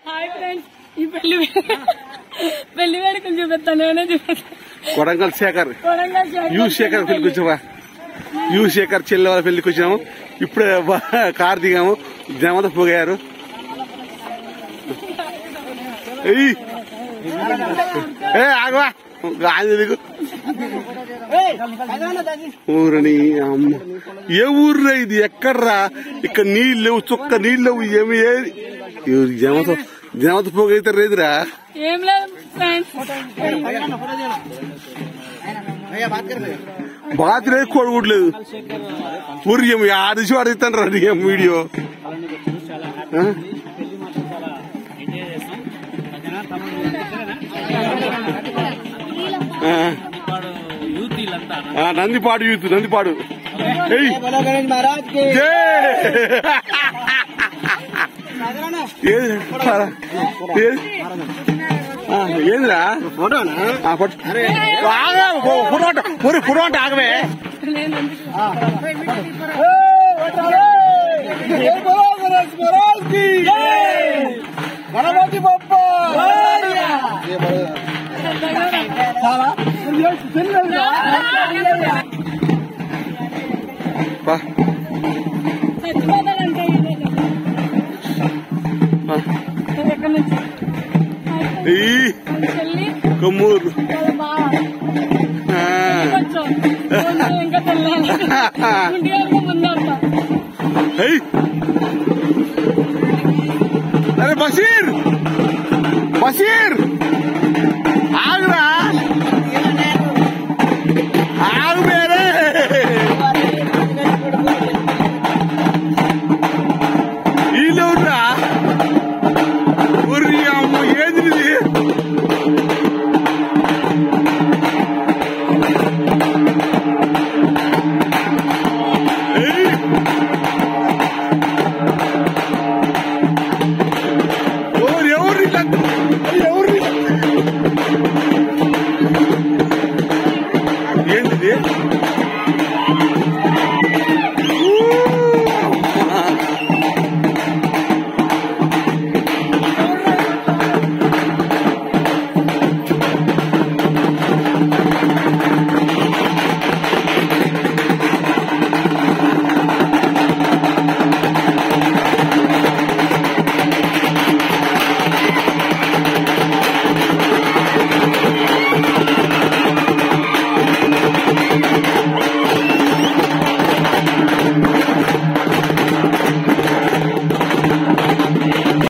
Hi friends, ఈ పెళ్లి వేడుకలు చూపిస్తాను. కొడంగల్ శేఖర్ యూ శేఖర్ పెళ్లికి వచ్చావా? యూ శేఖర్ చెల్లె వాళ్ళ పెళ్లికి వచ్చినాము. ఇప్పుడే కారు దిగాము. జనమంతా పోగారు. ఆగవా దిగు. ఊరని అమ్మ, ఏ ఊర్రా ఇది? ఎక్కడ్రా? ఇక్కడ నీళ్ళు లేవు, చుక్క నీళ్ళు లేవు. ఏమి జనమంతా పోగైతే రేదురా. ఏం లేదు బాత్ లేదు, కొడుకుట్లేదు. ఊరి ఆడిసి అడుగుతాను రా ఏం వీడియో. నందిపాడు యూత్, నందిపాడు. ఏంద్రా ఫోటో అంటే ఆగవే. గణపతి బప్ప కొమ్మూరు అరే బషీర్, బషీర్ ఆగురా.